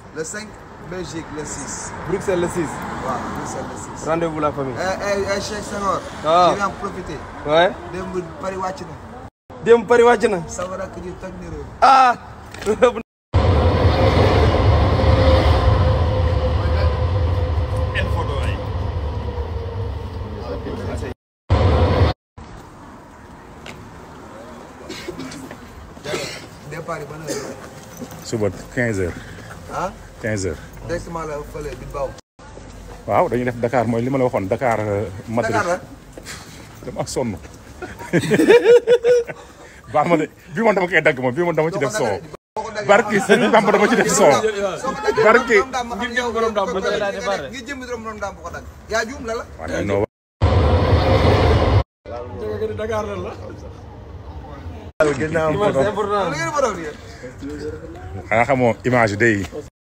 Le 5, Belgique, le 6. Bruxelles le 6. Waaw, Bruxelles le 6. Rendez-vous la famille. Cheikh Senghor. Ah. Je vais en profiter. Ouais. Démb Paris wàcc na. Démb Paris wàcc na. Sama rakk ji toj na réew. Ah. Départ yi ban heure? suba 15h. Ah? 15h. Directement la fële di Baw. waaw dañuy def Dakar mooy li ma la waxoon Dakar. Madrid Dakar la. dama sonn. baax ma de bii moom dama koy dagg moom bii moom dama ci def soow. barki Sëriñ Bamba dama ci def soow. barki. ngir jëm borom daam bu ko dagg. Ngir jëm borom daam bu ko dagg. Yaa juum la la. waaw non. Dakar lan la. ginnaaw C'est important. Lu ngeen fa doon yéen? xanaa xamoo image day